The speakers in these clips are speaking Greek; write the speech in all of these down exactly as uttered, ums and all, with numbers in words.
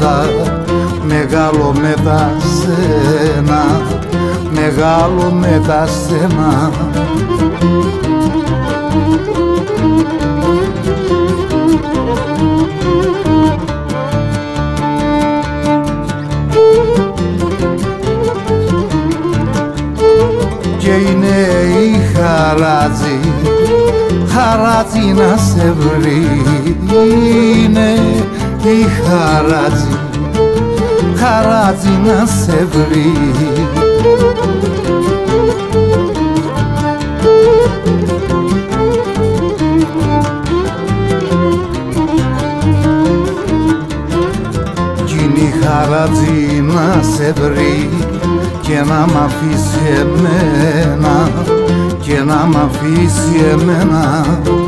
μεγάλο με τα σένα, μεγάλο με τα σένα. Και είναι η χαράτζη, χαράτζη να σε βρει. Είναι η χαράτζη, χαράτζη να σε βρει. Κι είναι η χαράτζη να σε βρει και να μ' αφήσει εμένα, και να μ' αφήσει εμένα.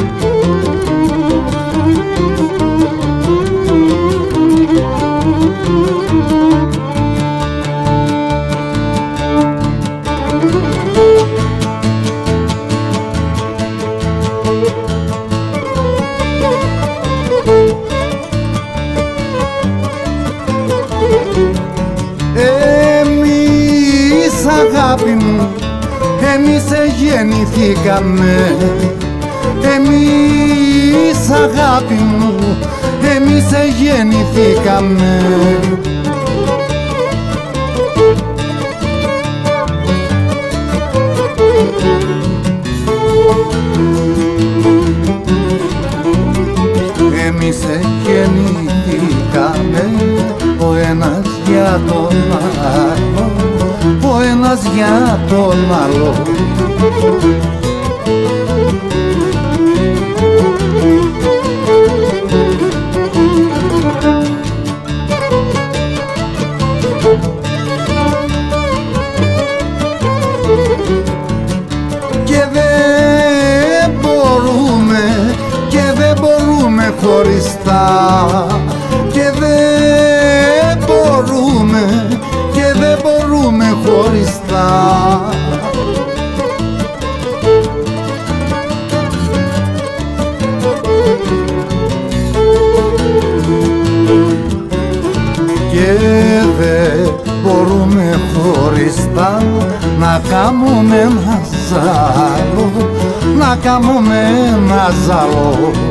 Αγάπη μου, εμείς γεννηθήκαμε, εμείς αγάπη μου, εμείς γεννηθήκαμε. Εμείς γεννηθήκαμε ο ένας για τον άλλο, ο ένας για τον άλλο. Και δεν μπορούμε, και δεν μπορούμε χωριστά, και δεν μπορούμε, και δεν μπορούμε χωριστά. Και δεν μπορούμε χωριστά να κάνουμε ένα ζάλο, να κάνουμε ένα ζάλο.